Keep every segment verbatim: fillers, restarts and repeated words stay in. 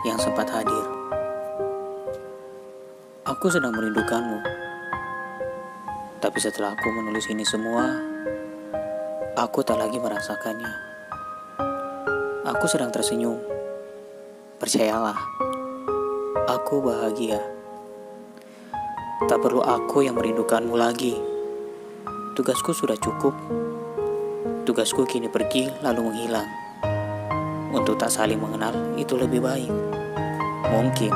yang sempat hadir. Aku sedang merindukanmu. Tapi setelah aku menulis ini semua, aku tak lagi merasakannya. Aku sedang tersenyum. Percayalah, aku bahagia. Tak perlu aku yang merindukanmu lagi. Tugasku sudah cukup. Tugasku kini pergi lalu menghilang. Untuk tak saling mengenal itu lebih baik. Mungkin.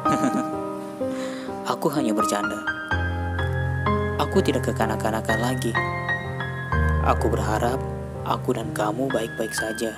Aku hanya bercanda. Aku tidak kekanak-kanakan lagi. Aku berharap aku dan kamu baik-baik saja.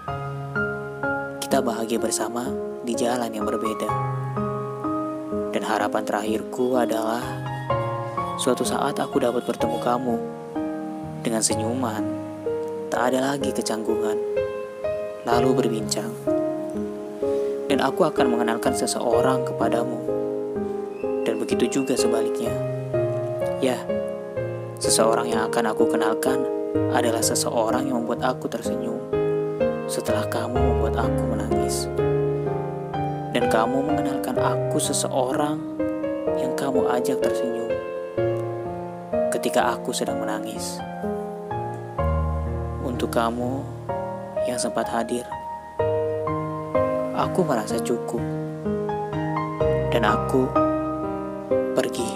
Kita bahagia bersama di jalan yang berbeda. Dan harapan terakhirku adalah suatu saat aku dapat bertemu kamu dengan senyuman, tak ada lagi kecanggungan, lalu berbincang. Dan aku akan mengenalkan seseorang kepadamu. Dan begitu juga sebaliknya. Ya, seseorang yang akan aku kenalkan adalah seseorang yang membuat aku tersenyum setelah kamu membuat aku menangis. Dan kamu mengenalkan aku seseorang yang kamu ajak tersenyum ketika aku sedang menangis. Untuk kamu yang sempat hadir, aku merasa cukup. Dan aku pergi.